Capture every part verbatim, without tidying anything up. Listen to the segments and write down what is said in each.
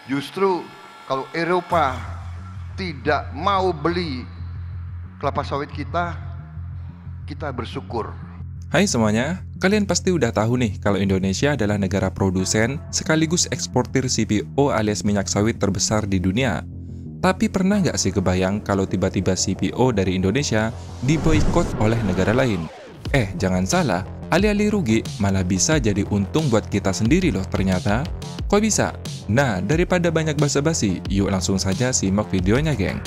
Justru kalau Eropa tidak mau beli kelapa sawit kita, kita bersyukur. Hai semuanya, kalian pasti udah tahu nih kalau Indonesia adalah negara produsen sekaligus eksportir C P O alias minyak sawit terbesar di dunia. Tapi pernah nggak sih kebayang kalau tiba-tiba C P O dari Indonesia diboikot oleh negara lain? Eh, jangan salah, alih-alih rugi malah bisa jadi untung buat kita sendiri loh ternyata. Kok bisa? Nah, daripada banyak basa-basi, yuk langsung saja simak videonya geng.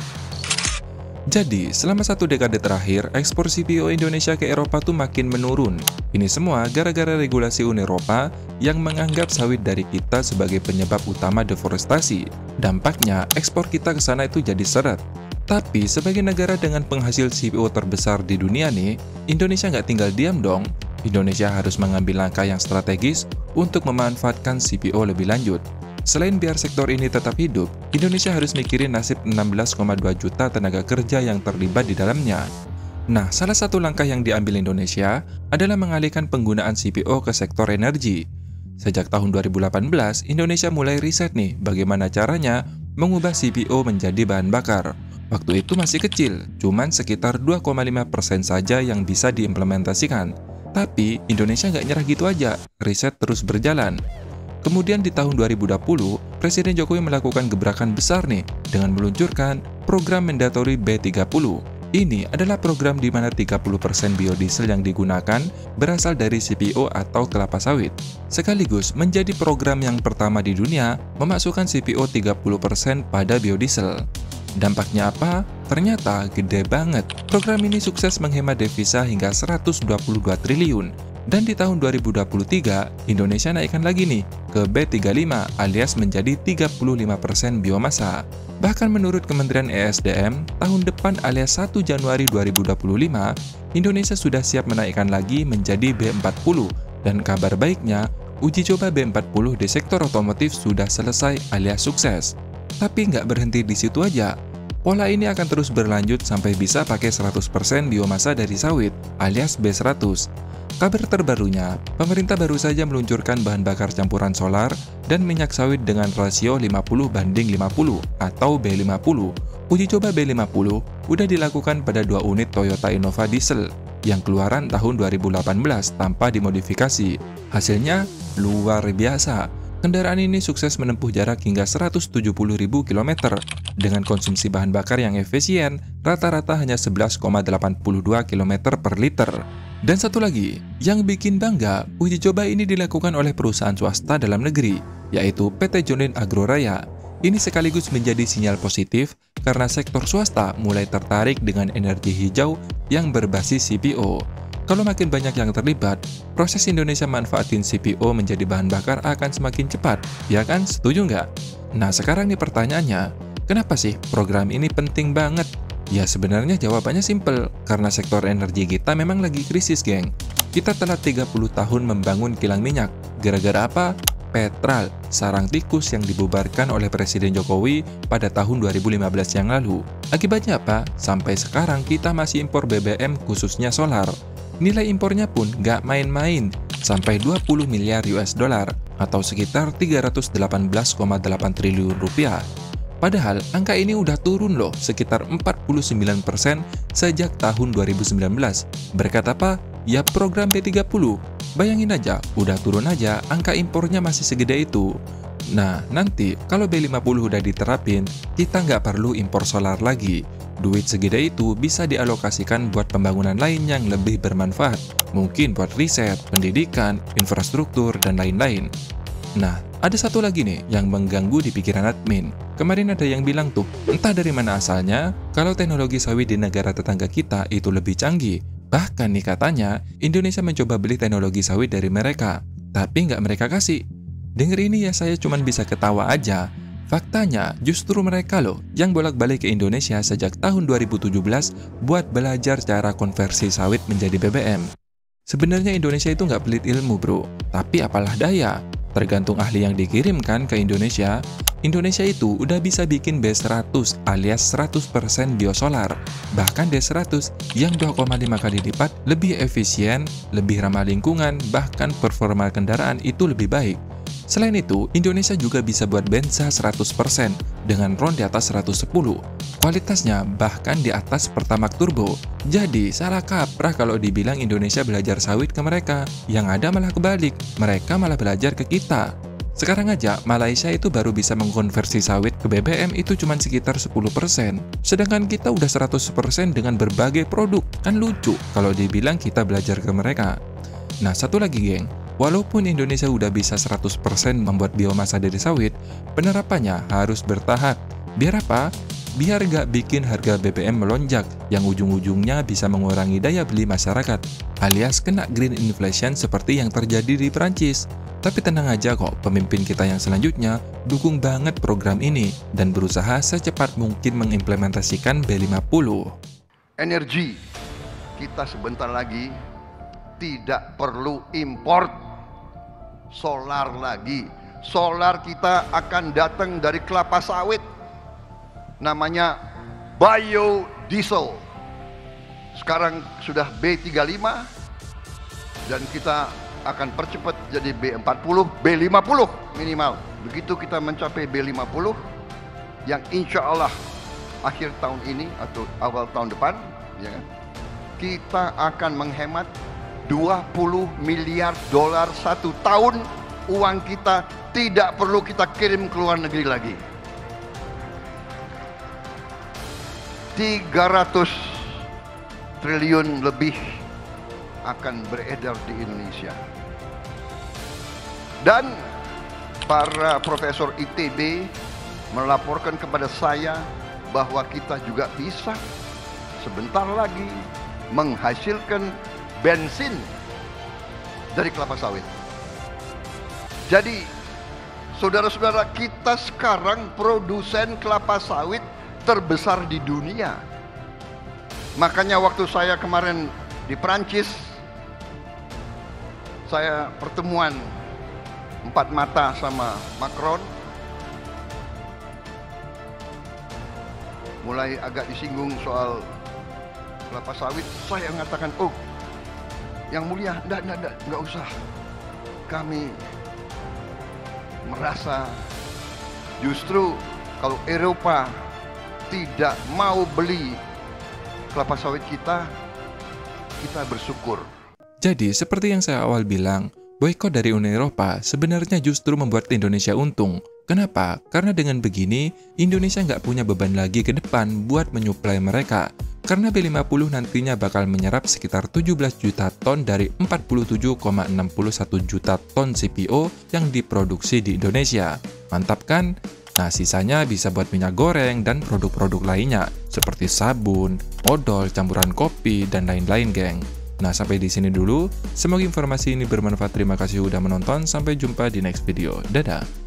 Jadi, selama satu dekade terakhir, ekspor C P O Indonesia ke Eropa tuh makin menurun. Ini semua gara-gara regulasi Uni Eropa yang menganggap sawit dari kita sebagai penyebab utama deforestasi. Dampaknya, ekspor kita ke sana itu jadi seret. Tapi, sebagai negara dengan penghasil C P O terbesar di dunia nih, Indonesia nggak tinggal diam dong. Indonesia harus mengambil langkah yang strategis untuk memanfaatkan C P O lebih lanjut. Selain biar sektor ini tetap hidup, Indonesia harus mikirin nasib enam belas koma dua juta tenaga kerja yang terlibat di dalamnya. Nah, salah satu langkah yang diambil Indonesia adalah mengalihkan penggunaan C P O ke sektor energi. Sejak tahun dua ribu delapan belas, Indonesia mulai riset nih bagaimana caranya mengubah C P O menjadi bahan bakar. Waktu itu masih kecil, cuman sekitar dua koma lima persen saja yang bisa diimplementasikan. Tapi, Indonesia nggak nyerah gitu aja, riset terus berjalan. Kemudian di tahun dua ribu dua puluh, Presiden Jokowi melakukan gebrakan besar nih dengan meluncurkan program Mandatory B tiga puluh. Ini adalah program di mana tiga puluh persen biodiesel yang digunakan berasal dari C P O atau kelapa sawit. Sekaligus menjadi program yang pertama di dunia memasukkan C P O tiga puluh persen pada biodiesel. Dampaknya apa? Ternyata gede banget. Program ini sukses menghemat devisa hingga seratus dua puluh dua triliun. Dan di tahun dua ribu dua puluh tiga, Indonesia naikkan lagi nih ke B tiga puluh lima alias menjadi tiga puluh lima persen biomasa. Bahkan menurut Kementerian E S D M, tahun depan alias satu Januari dua ribu dua puluh lima, Indonesia sudah siap menaikkan lagi menjadi B empat puluh. Dan kabar baiknya, uji coba B empat puluh di sektor otomotif sudah selesai alias sukses. Tapi nggak berhenti di situ aja. Pola ini akan terus berlanjut sampai bisa pakai seratus persen biomasa dari sawit alias B seratus. Kabar terbarunya, pemerintah baru saja meluncurkan bahan bakar campuran solar dan minyak sawit dengan rasio lima puluh banding lima puluh atau B lima puluh. Uji coba B lima puluh udah dilakukan pada dua unit Toyota Innova diesel yang keluaran tahun dua ribu delapan belas tanpa dimodifikasi. Hasilnya luar biasa. Kendaraan ini sukses menempuh jarak hingga seratus tujuh puluh ribu kilometer dengan konsumsi bahan bakar yang efisien, rata-rata hanya sebelas koma delapan dua kilometer per liter. Dan satu lagi, yang bikin bangga, uji coba ini dilakukan oleh perusahaan swasta dalam negeri, yaitu P T Jonin Agroraya. Ini sekaligus menjadi sinyal positif karena sektor swasta mulai tertarik dengan energi hijau yang berbasis C P O. Kalau makin banyak yang terlibat, proses Indonesia manfaatin C P O menjadi bahan bakar akan semakin cepat, ya kan? Setuju nggak? Nah, sekarang nih pertanyaannya, kenapa sih program ini penting banget? Ya sebenarnya jawabannya simpel, karena sektor energi kita memang lagi krisis geng. Kita telah tiga puluh tahun membangun kilang minyak, gara-gara apa? Petral, sarang tikus yang dibubarkan oleh Presiden Jokowi pada tahun dua ribu lima belas yang lalu. Akibatnya apa? Sampai sekarang kita masih impor B B M khususnya solar. Nilai impornya pun nggak main-main, sampai dua puluh miliar U S dollar atau sekitar tiga ratus delapan belas koma delapan triliun rupiah. Padahal angka ini udah turun loh sekitar empat puluh sembilan persen sejak tahun dua ribu sembilan belas. Berkat apa? Ya program B tiga puluh. Bayangin aja, udah turun aja angka impornya masih segede itu. Nah, nanti kalau B lima puluh udah diterapin, kita nggak perlu impor solar lagi. Duit segede itu bisa dialokasikan buat pembangunan lain yang lebih bermanfaat. Mungkin buat riset, pendidikan, infrastruktur, dan lain-lain. Nah, ada satu lagi nih yang mengganggu di pikiran admin. Kemarin ada yang bilang tuh, entah dari mana asalnya, kalau teknologi sawit di negara tetangga kita itu lebih canggih. Bahkan nih katanya, Indonesia mencoba beli teknologi sawit dari mereka, tapi nggak mereka kasih. Dengar ini ya saya cuman bisa ketawa aja. Faktanya, justru mereka loh yang bolak-balik ke Indonesia sejak tahun dua ribu tujuh belas buat belajar cara konversi sawit menjadi B B M. Sebenarnya Indonesia itu nggak pelit ilmu bro, tapi apalah daya. Tergantung ahli yang dikirimkan ke Indonesia, Indonesia itu udah bisa bikin B seratus alias seratus persen biosolar. Bahkan D seratus yang dua koma lima kali lipat lebih efisien, lebih ramah lingkungan, bahkan performa kendaraan itu lebih baik. Selain itu, Indonesia juga bisa buat Benza seratus persen dengan RON di atas seratus sepuluh. Kualitasnya bahkan di atas Pertamax Turbo. Jadi, salah kaprah kalau dibilang Indonesia belajar sawit ke mereka. Yang ada malah kebalik, mereka malah belajar ke kita. Sekarang aja, Malaysia itu baru bisa mengkonversi sawit ke B B M itu cuma sekitar sepuluh persen. Sedangkan kita udah seratus persen dengan berbagai produk. Kan lucu kalau dibilang kita belajar ke mereka. Nah, satu lagi geng. Walaupun Indonesia udah bisa seratus persen membuat biomasa dari sawit, penerapannya harus bertahap. Biar apa? Biar gak bikin harga B B M melonjak, yang ujung-ujungnya bisa mengurangi daya beli masyarakat, alias kena green inflation seperti yang terjadi di Perancis. Tapi tenang aja kok, pemimpin kita yang selanjutnya dukung banget program ini dan berusaha secepat mungkin mengimplementasikan B lima puluh. Energi, kita sebentar lagi tidak perlu import solar lagi. Solar kita akan datang dari kelapa sawit, namanya biodiesel. Sekarang sudah B tiga puluh lima dan kita akan percepat jadi B empat puluh, B lima puluh minimal. Begitu kita mencapai B lima puluh yang insya Allah akhir tahun ini atau awal tahun depan, ya kan, kita akan menghemat dua puluh miliar dolar satu tahun. Uang kita tidak perlu kita kirim ke luar negeri lagi. tiga ratus triliun lebih akan beredar di Indonesia. Dan para profesor I T B melaporkan kepada saya bahwa kita juga bisa sebentar lagi menghasilkan bensin dari kelapa sawit. Jadi, saudara-saudara, kita sekarang produsen kelapa sawit terbesar di dunia. Makanya waktu saya kemarin di Perancis, saya pertemuan empat mata sama Macron, mulai agak disinggung soal kelapa sawit. Saya mengatakan, oh, yang mulia, enggak, enggak, enggak, enggak usah. Kami merasa justru kalau Eropa tidak mau beli kelapa sawit kita, kita bersyukur. Jadi, seperti yang saya awal bilang, boikot dari Uni Eropa sebenarnya justru membuat Indonesia untung. Kenapa? Karena dengan begini, Indonesia nggak punya beban lagi ke depan buat menyuplai mereka. Karena B lima puluh nantinya bakal menyerap sekitar tujuh belas juta ton dari empat puluh tujuh koma enam satu juta ton C P O yang diproduksi di Indonesia. Mantap kan? Nah, sisanya bisa buat minyak goreng dan produk-produk lainnya, seperti sabun, odol, campuran kopi, dan lain-lain, geng. Nah, sampai di sini dulu. Semoga informasi ini bermanfaat. Terima kasih udah menonton. Sampai jumpa di next video. Dadah!